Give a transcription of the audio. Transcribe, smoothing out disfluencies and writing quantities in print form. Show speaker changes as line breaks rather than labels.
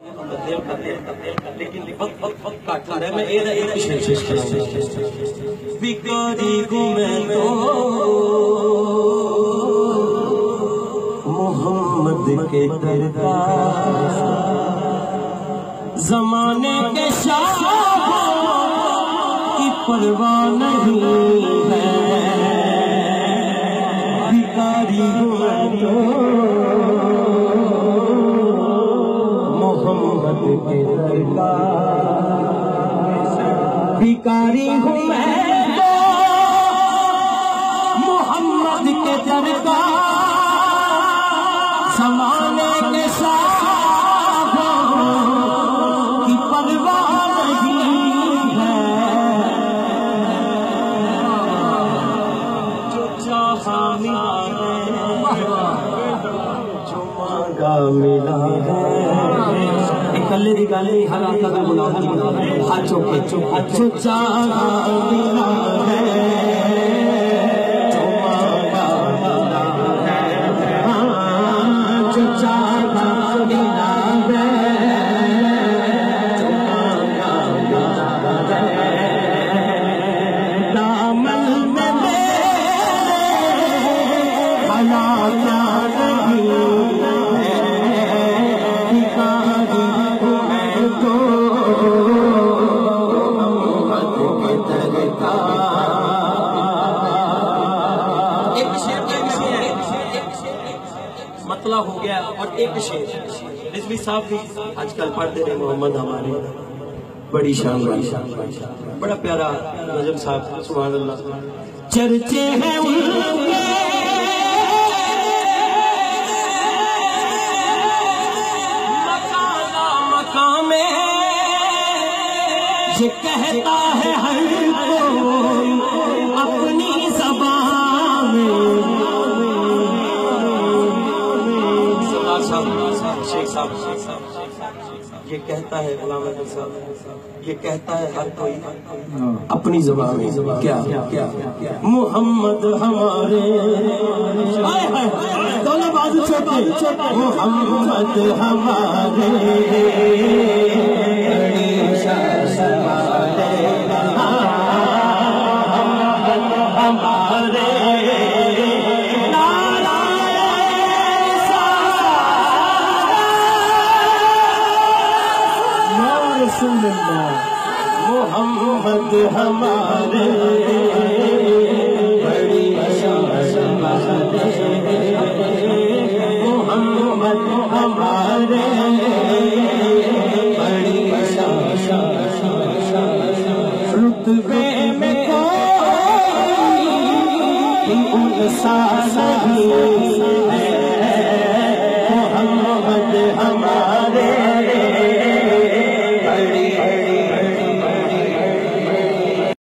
لیکن وقت کاٹ رہا ہے. میں ایک شیش کراؤں. بیکاری ہوں میں تو محمد کے درکار، زمانے کے شاہوں کی پرواہ نہیں ہے. بیکاری ہوں میں تو محمد کے درکار، بیکاری ہوں میں تو محمد کے درکار، زمانے کے شاہوں کی پرواہ نہیں ہے. جو چاہا ملا ہے، جو مانگا ملا ہے. کلے دی گالے حالات کا بلا ہے، ہاتھ چوکے جو چاہا ملا ہے، جو مانگا ملا ہے، جو چاہا ملا ہے، جو مانگا ملا ہے. دامن میں حیات نہیں ہے. مطلع ہو گیا. اور ایک شعر رضوی صاحب بھی آج کل پڑھتے رہے، محمد ہمارے بڑی شان، بڑا پیارا نظم صاحب. سبحان اللہ. چرچے ہیں ان کے مقام میں، یہ کہتا ہے ہر کوئی اپنی زبان میں. شیخ صاحب یہ کہتا ہے، غلام احمد صاحب یہ کہتا ہے ہر کوئی اپنی زبان میں. کیا محمد ہمارے، دونوں بازو چھوٹے، محمد ہمارے محمد ہمارے بڑی شان، محمد ہمارے بڑی شان. رتبے میں کوئی ان سا نہیں